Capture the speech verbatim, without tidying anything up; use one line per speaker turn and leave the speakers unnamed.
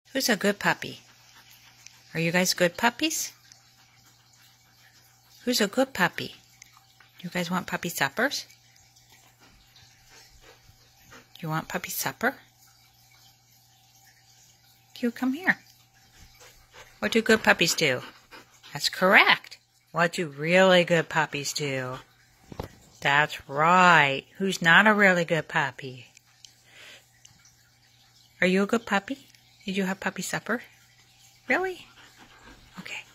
Who's a good puppy? Are you guys good puppies? Who's a good puppy? You guys want puppy suppers? You want puppy supper? You come here. What do good puppies do? That's correct. What do really good puppies do? That's right. Who's not a really good puppy? Are you a good puppy? Did you have puppy supper? Really? Okay.